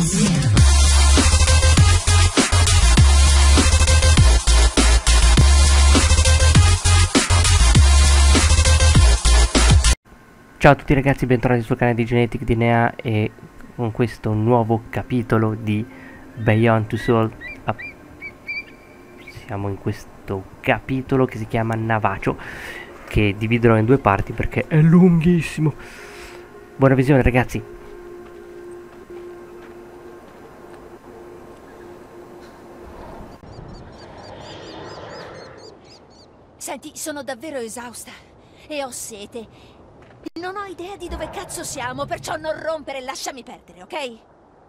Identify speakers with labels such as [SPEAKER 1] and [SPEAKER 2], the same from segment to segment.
[SPEAKER 1] Ciao a tutti ragazzi, bentornati sul canale di Genetic DNA e con questo nuovo capitolo di Beyond Two Souls. Siamo in questo capitolo che si chiama Navajo, che dividerò in due parti perché è lunghissimo. Buona visione ragazzi.
[SPEAKER 2] Senti, sono davvero esausta e ho sete. Non ho idea di dove cazzo siamo, perciò non rompere, lasciami perdere, ok?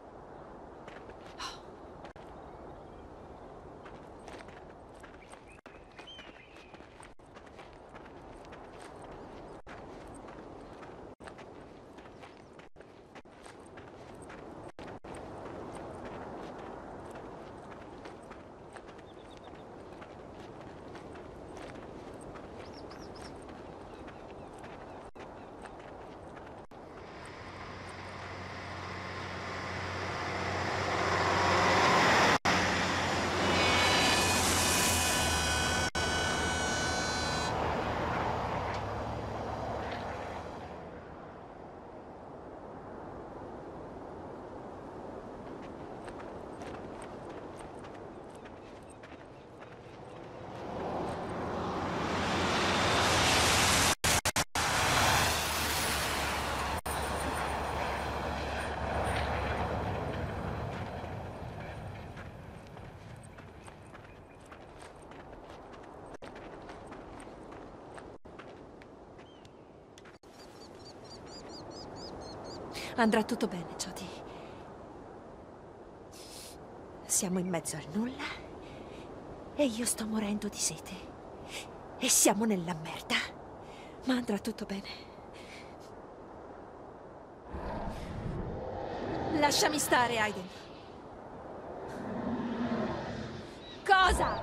[SPEAKER 2] Andrà tutto bene, Jody. Siamo in mezzo al nulla e io sto morendo di sete. E siamo nella merda. Ma andrà tutto bene. Lasciami stare, Aiden. Cosa?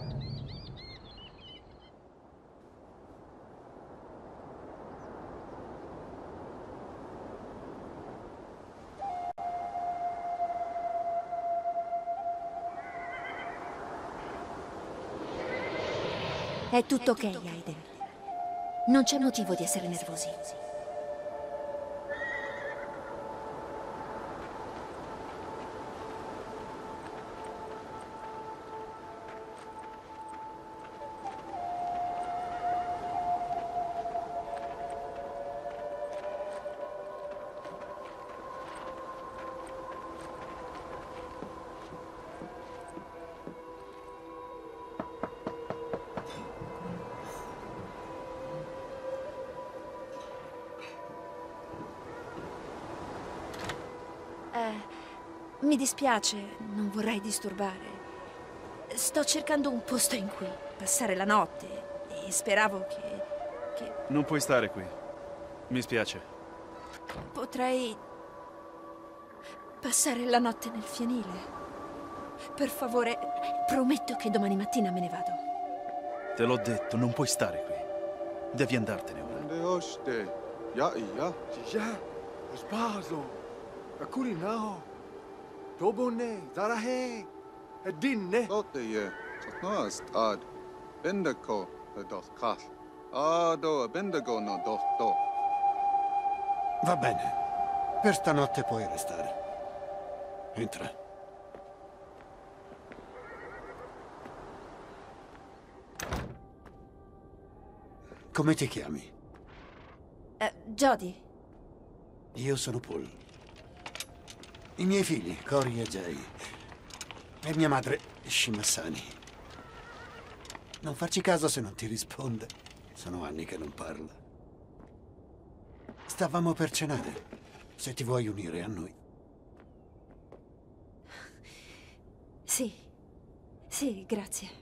[SPEAKER 2] È tutto ok, Aiden. Non c'è motivo di essere nervosi. Mi dispiace, non vorrei disturbare. Sto cercando un posto in cui passare la notte e speravo che...
[SPEAKER 3] Non puoi stare qui. Mi spiace.
[SPEAKER 2] Potrei passare la notte nel fienile. Per favore, prometto che domani mattina me ne vado.
[SPEAKER 3] Te l'ho detto, non puoi stare qui. Devi andartene ora.
[SPEAKER 4] Tobone, Zarahe, Dinne.
[SPEAKER 5] Totte, no stad. Bendico, the dos kas. Do bendigo no dos do.
[SPEAKER 4] Va bene. Per stanotte puoi restare. Entra. Come ti chiami?
[SPEAKER 2] Jody.
[SPEAKER 4] Io sono Paul. I miei figli, Cory e Jay. E mia madre, Shimasani. Non farci caso se non ti risponde. Sono anni che non parla. Stavamo per cenare. Se ti vuoi unire a noi.
[SPEAKER 2] Sì. Sì, grazie.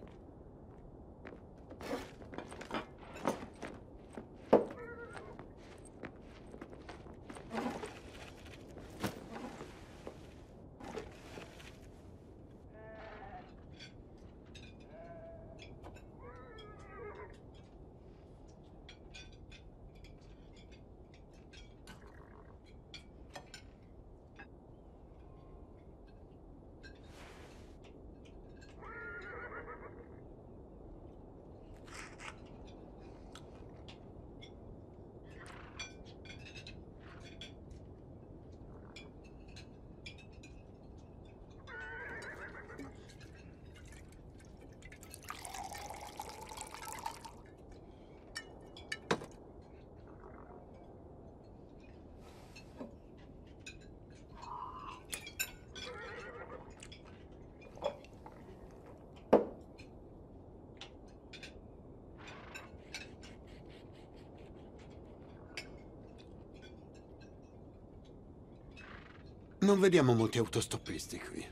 [SPEAKER 4] Non vediamo molti autostoppisti qui.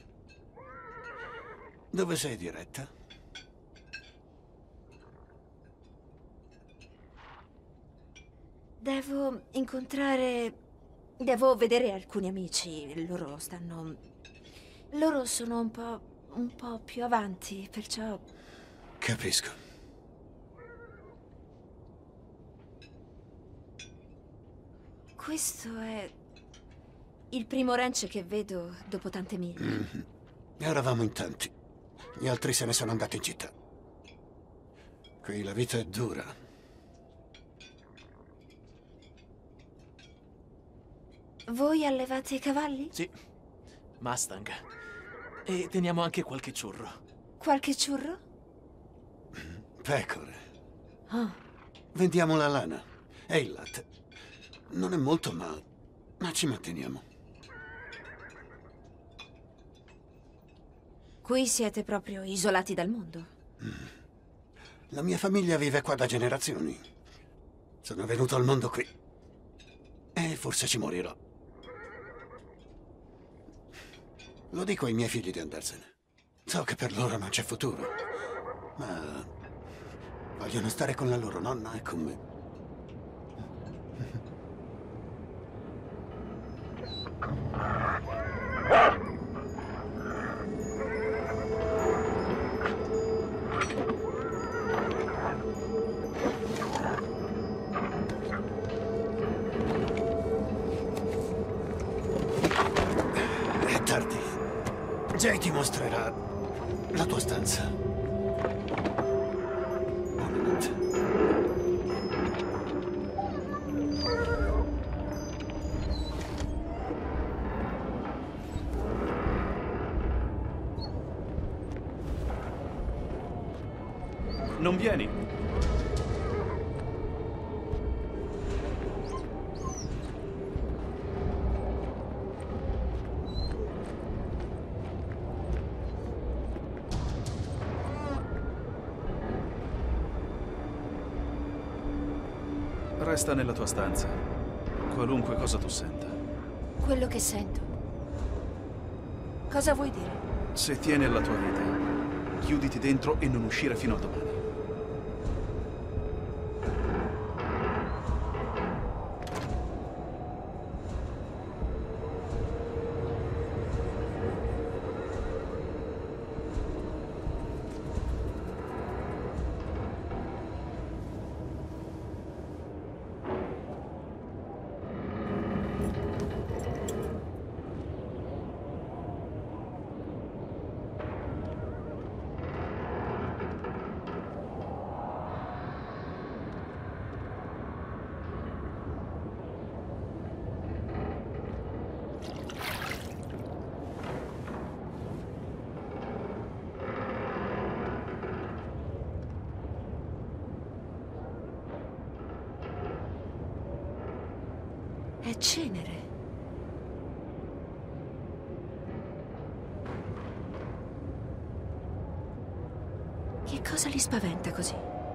[SPEAKER 4] Dove sei diretta?
[SPEAKER 2] Devo incontrare... Devo vedere alcuni amici. Loro sono un po' più avanti, perciò...
[SPEAKER 4] Capisco.
[SPEAKER 2] Questo è il primo ranch che vedo dopo tante miglia.
[SPEAKER 4] Eravamo in tanti. Gli altri se ne sono andati in città. Qui la vita è dura.
[SPEAKER 2] Voi allevate i cavalli?
[SPEAKER 6] Sì, Mustang. E teniamo anche qualche ciurro.
[SPEAKER 2] Qualche ciurro?
[SPEAKER 4] Pecore.
[SPEAKER 2] Oh,
[SPEAKER 4] Vendiamo la lana e il latte. Non è molto, ma ci manteniamo.
[SPEAKER 2] qui siete proprio isolati dal mondo.
[SPEAKER 4] La mia famiglia vive qua da generazioni. Sono venuto al mondo qui. E forse ci morirò. Lo dico ai miei figli di andarsene. So che per loro non c'è futuro. Ma vogliono stare con la loro nonna e con me. È tardi. Jay ti mostrerà la tua stanza. Buonanotte.
[SPEAKER 3] Non vieni? Resta nella tua stanza, qualunque cosa tu senta.
[SPEAKER 2] Quello che sento. Cosa vuoi dire?
[SPEAKER 3] Se tieni alla tua vita, chiuditi dentro e non uscire fino a domani.
[SPEAKER 2] È cenere. Che cosa li spaventa così?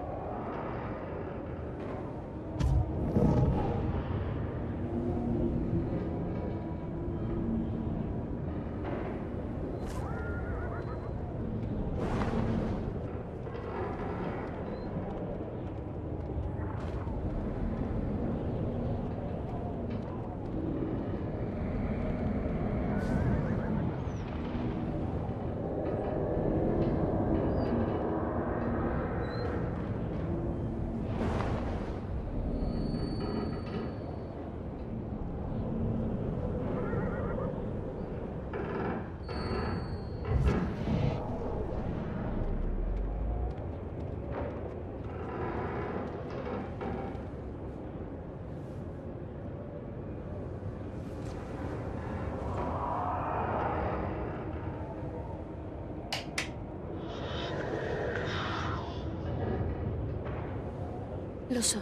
[SPEAKER 2] Lo so.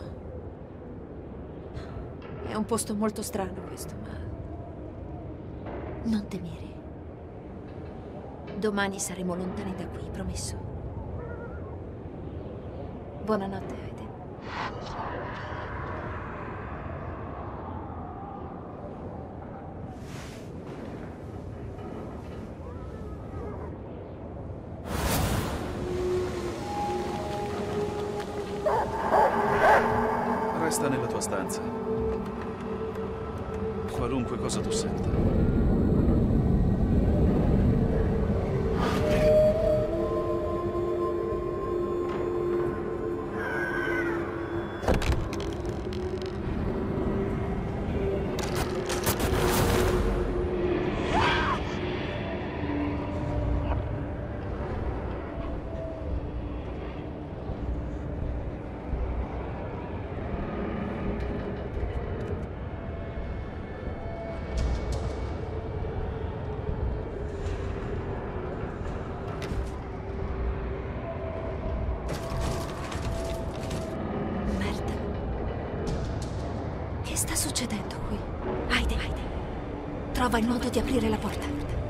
[SPEAKER 2] È un posto molto strano questo, ma... non temere. Domani saremo lontani da qui, promesso. Buonanotte, Aiden.
[SPEAKER 3] Resta nella tua stanza. Qualunque cosa tu senta.
[SPEAKER 2] Merda. Che sta succedendo qui? Hayden, trova il modo di aprire la porta.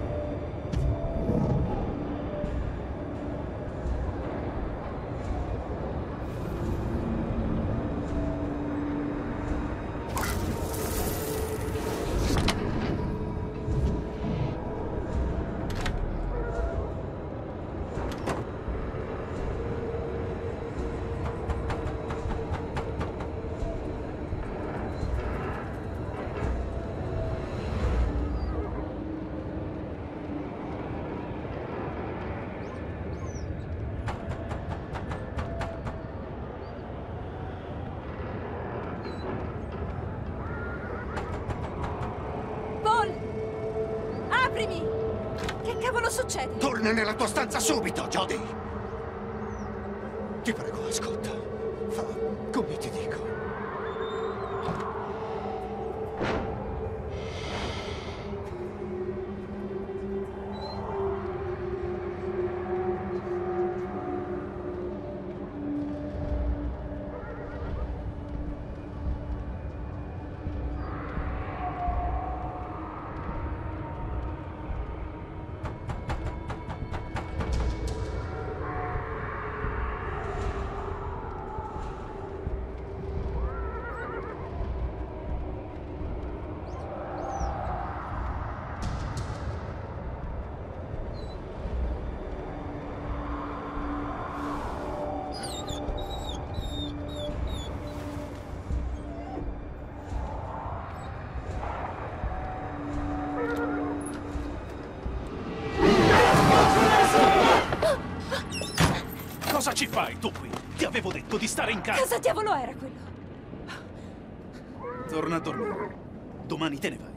[SPEAKER 2] Paul! Aprimi! Che cavolo succede?
[SPEAKER 4] Torna nella tua stanza subito, Jody! Ti prego, ascolta. Fa come ti dico.
[SPEAKER 3] Cosa ci fai tu qui? Ti avevo detto di stare in casa.
[SPEAKER 2] Cosa diavolo era quello?
[SPEAKER 3] Torna a dormire. Domani te ne vai.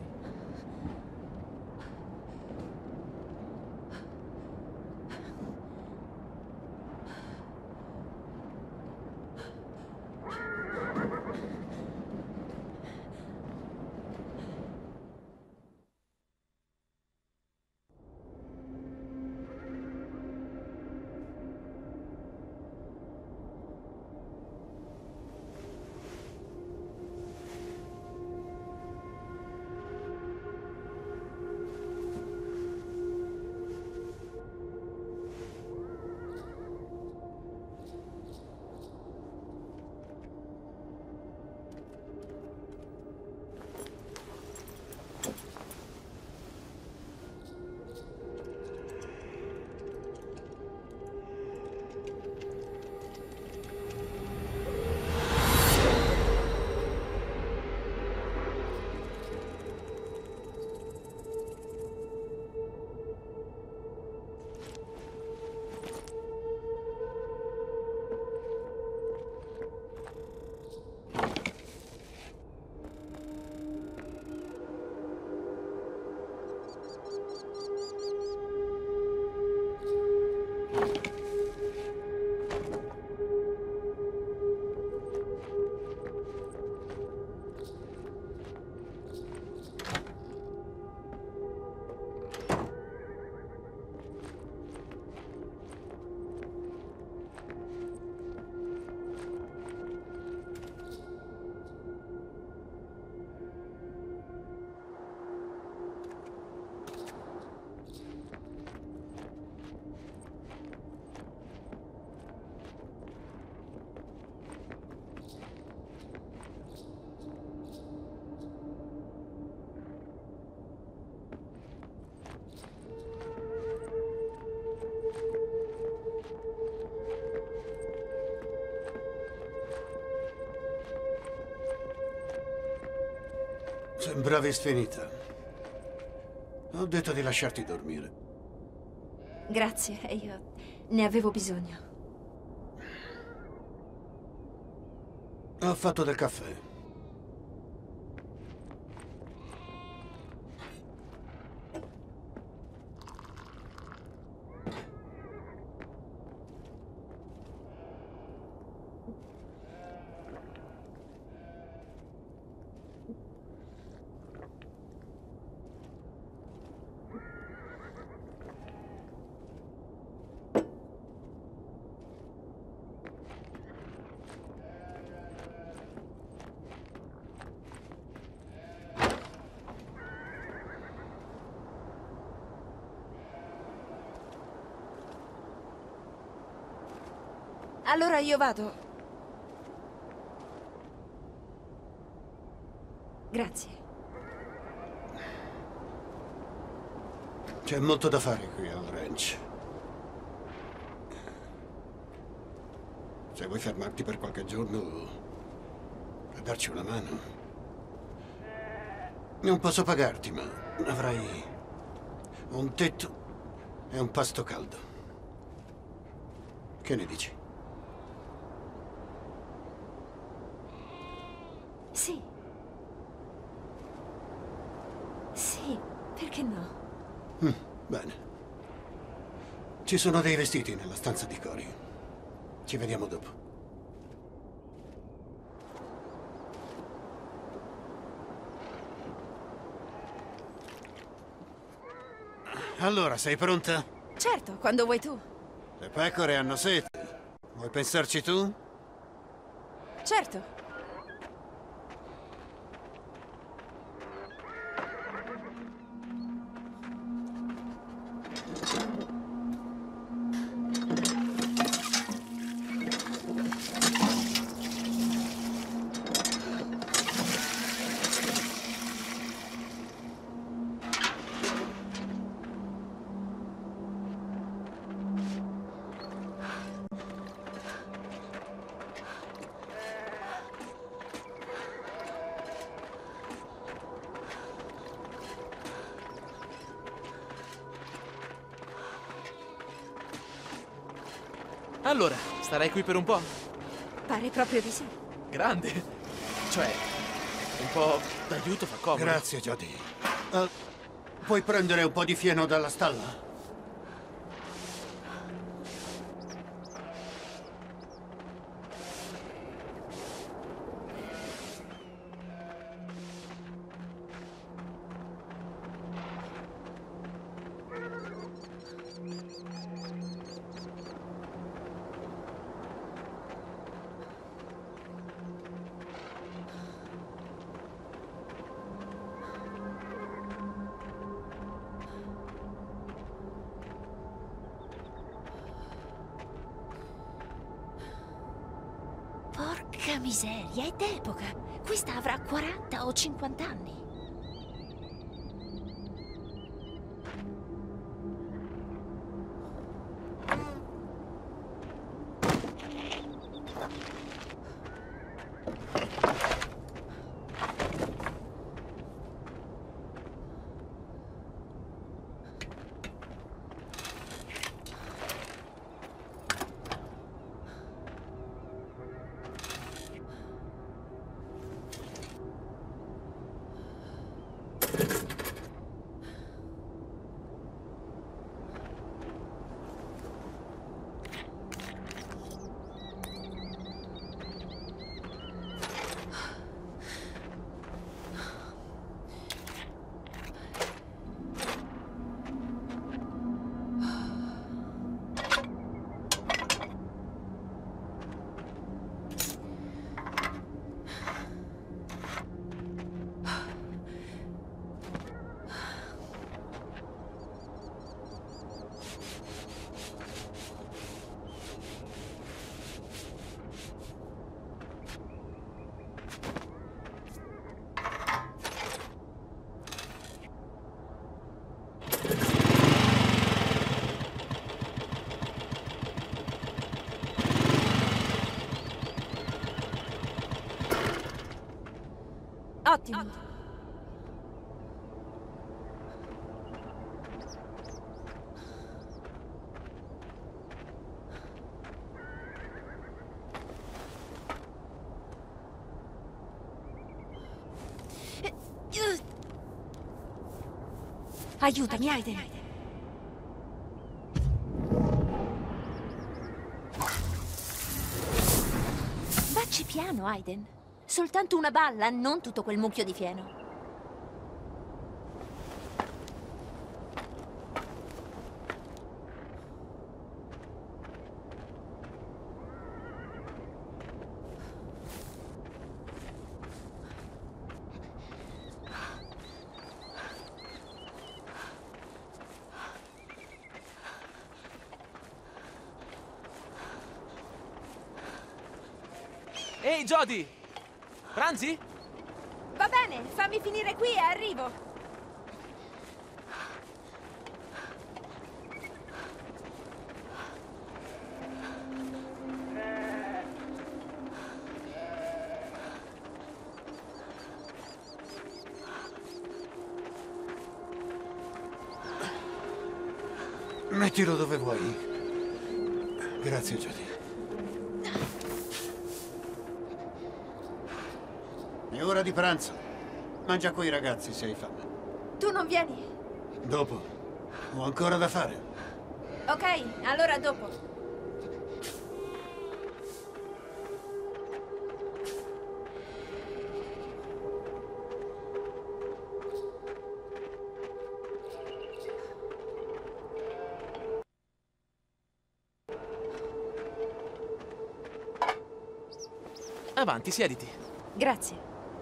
[SPEAKER 4] Sembravi sfinita. Ho detto di lasciarti dormire.
[SPEAKER 2] Grazie, io ne avevo bisogno.
[SPEAKER 4] Ho fatto del caffè.
[SPEAKER 2] Allora io vado. Grazie.
[SPEAKER 4] C'è molto da fare qui al ranch. Se vuoi fermarti per qualche giorno a darci una mano. Non posso pagarti, ma avrai un tetto e un pasto caldo. Che ne dici?
[SPEAKER 2] Sì. Sì, perché no?
[SPEAKER 4] Bene. Ci sono dei vestiti nella stanza di Cory. Ci vediamo dopo. Allora, sei pronta?
[SPEAKER 2] Certo, quando vuoi tu.
[SPEAKER 4] Le pecore hanno sete. Vuoi pensarci tu?
[SPEAKER 2] Certo.
[SPEAKER 6] Allora, starai qui per un po'?
[SPEAKER 2] Pare proprio di sì.
[SPEAKER 6] Grande. Cioè, un po' d'aiuto fa comodo.
[SPEAKER 4] Grazie, Jody. Puoi prendere un po' di fieno dalla stalla?
[SPEAKER 2] Porca miseria, è d'epoca. Questa avrà 40 o 50 anni. Ottimo. Aiutami, Aiden. Vacci piano, Aiden. Soltanto una balla, non tutto quel mucchio di fieno.
[SPEAKER 6] Ehi, Jody! Pranzi?
[SPEAKER 2] Va bene, fammi finire qui e arrivo.
[SPEAKER 4] Mettilo dove vuoi. Grazie, Jody. È ora di pranzo. Mangia coi ragazzi se hai fame.
[SPEAKER 2] Tu non vieni?
[SPEAKER 4] Dopo. Ho ancora da fare.
[SPEAKER 2] Ok, allora dopo.
[SPEAKER 6] Avanti, siediti.
[SPEAKER 2] Grazie.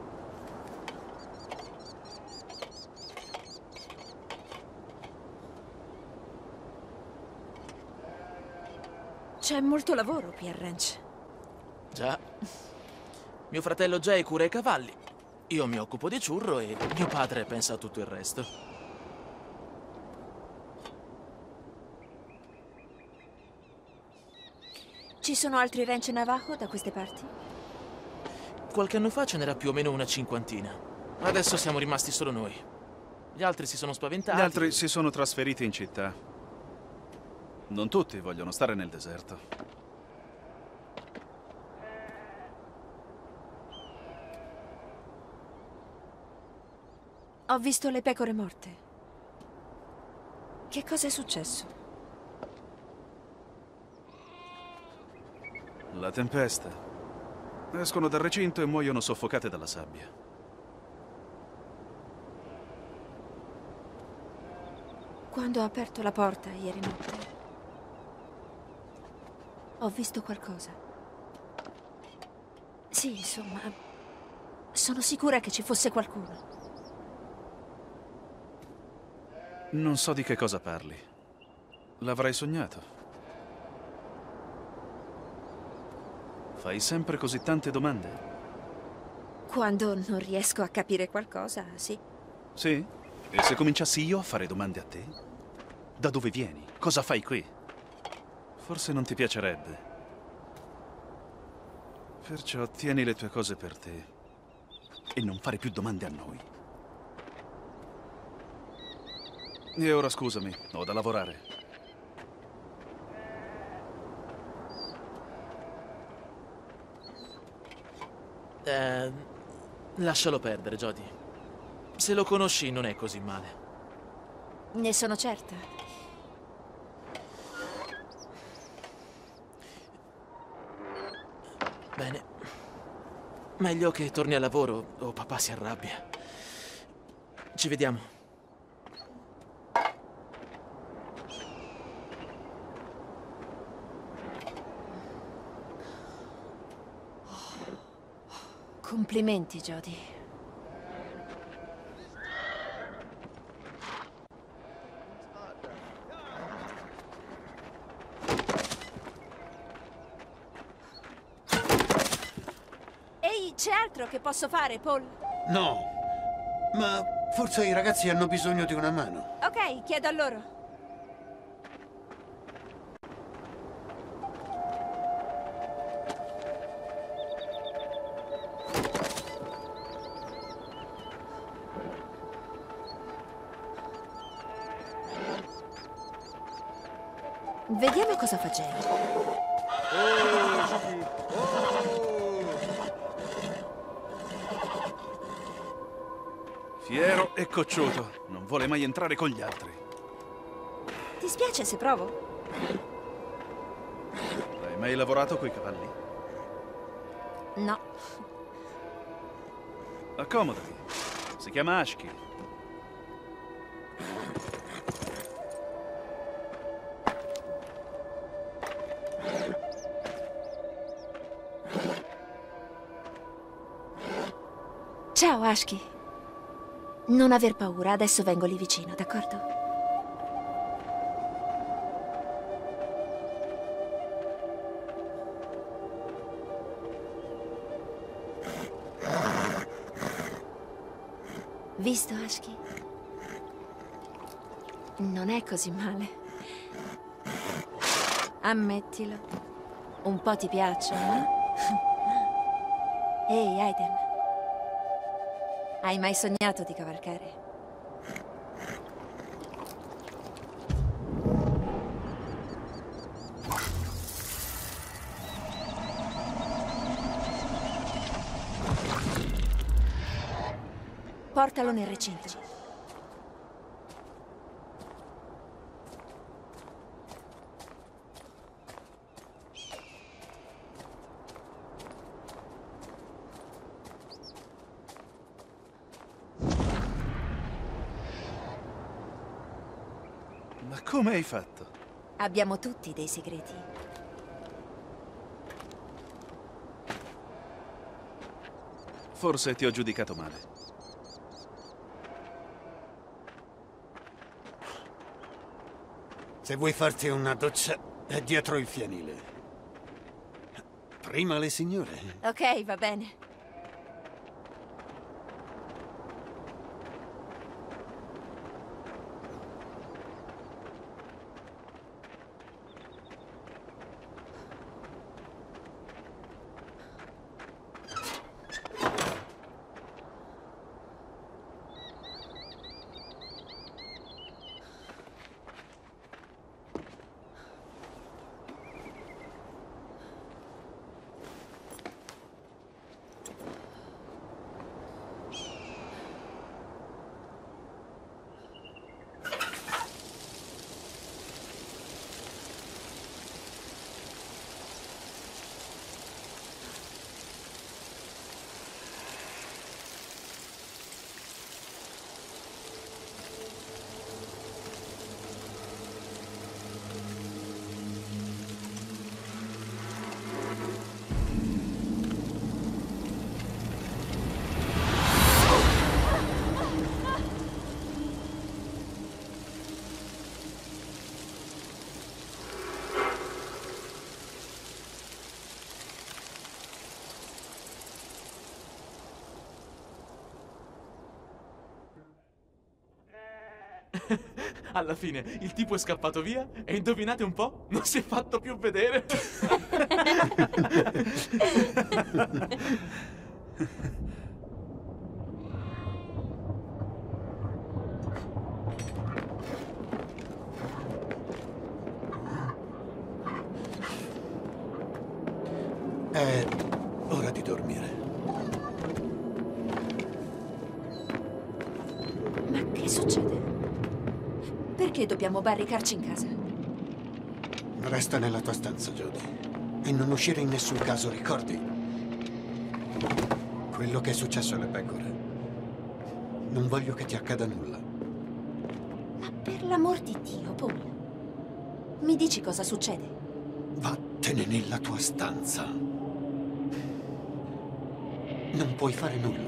[SPEAKER 2] C'è molto lavoro qui al ranch.
[SPEAKER 6] Già. Mio fratello Jay cura i cavalli. Io mi occupo di Ciurro e mio padre pensa a tutto il resto.
[SPEAKER 2] Ci sono altri ranch Navajo da queste parti?
[SPEAKER 6] Qualche anno fa ce n'era più o meno una cinquantina. Adesso siamo rimasti solo noi. Gli altri si sono spaventati.
[SPEAKER 3] Gli altri si sono trasferiti in città. Non tutti vogliono stare nel deserto.
[SPEAKER 2] Ho visto le pecore morte. Che cosa è successo?
[SPEAKER 3] La tempesta. Escono dal recinto e muoiono soffocate dalla sabbia.
[SPEAKER 2] Quando ho aperto la porta ieri notte, ho visto qualcosa. Sì, insomma, sono sicura che ci fosse qualcuno.
[SPEAKER 3] Non so di che cosa parli. L'avrai sognato. Fai sempre così tante domande?
[SPEAKER 2] Quando non riesco a capire qualcosa, sì.
[SPEAKER 3] Sì? E se cominciassi io a fare domande a te? Da dove vieni? Cosa fai qui? Forse non ti piacerebbe. Perciò tieni le tue cose per te e non fare più domande a noi. E ora scusami, ho da lavorare.
[SPEAKER 6] Lascialo perdere, Jody. Se lo conosci non è così male.
[SPEAKER 2] Ne sono certa.
[SPEAKER 6] Bene. Meglio che torni al lavoro o papà si arrabbia. Ci vediamo.
[SPEAKER 2] Complimenti, Jody. Ehi, c'è altro che posso fare, Paul?
[SPEAKER 4] No, ma forse i ragazzi hanno bisogno di una mano.
[SPEAKER 2] Ok, chiedo a loro. Vediamo cosa facciamo.
[SPEAKER 3] Fiero e cocciuto. Non vuole mai entrare con gli altri.
[SPEAKER 2] Ti spiace se provo?
[SPEAKER 3] Hai mai lavorato coi cavalli?
[SPEAKER 2] No.
[SPEAKER 3] Accomodati. Si chiama Ashki.
[SPEAKER 2] Ciao, Ashki. Non aver paura, adesso vengo lì vicino, d'accordo? Visto, Ashki? Non è così male. Ammettilo. Un po' ti piacciono, eh? Ehi, Aiden. Hai mai sognato di cavalcare? Portalo nel recinto.
[SPEAKER 3] Ma come hai fatto?
[SPEAKER 2] Abbiamo tutti dei segreti.
[SPEAKER 3] Forse ti ho giudicato male.
[SPEAKER 4] Se vuoi farti una doccia, è dietro il fienile. Prima le signore.
[SPEAKER 2] Ok, va bene.
[SPEAKER 6] Alla fine il tipo è scappato via e indovinate un po'? Non si è fatto più vedere.
[SPEAKER 4] È ora di dormire.
[SPEAKER 2] Ma che succede? Perché dobbiamo barricarci in casa?
[SPEAKER 4] Resta nella tua stanza, Jody. E non uscire in nessun caso, ricordi? Quello che è successo alle pecore. Non voglio che ti accada nulla.
[SPEAKER 2] Ma per l'amor di Dio, Paul. Mi dici cosa succede?
[SPEAKER 4] Vattene nella tua stanza. Non puoi fare nulla.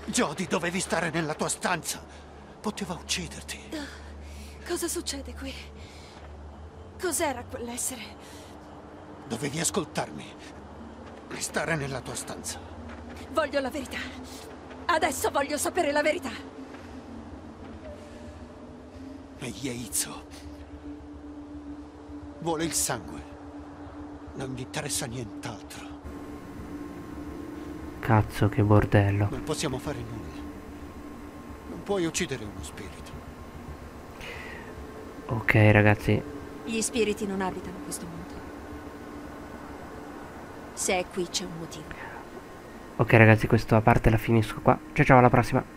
[SPEAKER 4] Jodie, dovevi stare nella tua stanza. Poteva ucciderti.
[SPEAKER 2] Cosa succede qui? Cos'era quell'essere?
[SPEAKER 4] Dovevi ascoltarmi e stare nella tua stanza.
[SPEAKER 2] Voglio la verità. Adesso voglio sapere la verità.
[SPEAKER 4] E Yeitzo vuole il sangue. Non gli interessa nient'altro.
[SPEAKER 1] Cazzo, che bordello.
[SPEAKER 4] Non possiamo fare nulla. Non puoi uccidere uno spirito.
[SPEAKER 1] Ok, ragazzi.
[SPEAKER 2] Gli spiriti non abitano questo mondo. Se è qui c'è un motivo.
[SPEAKER 1] Ok, ragazzi, questa parte la finisco qua. Ciao ciao, alla prossima.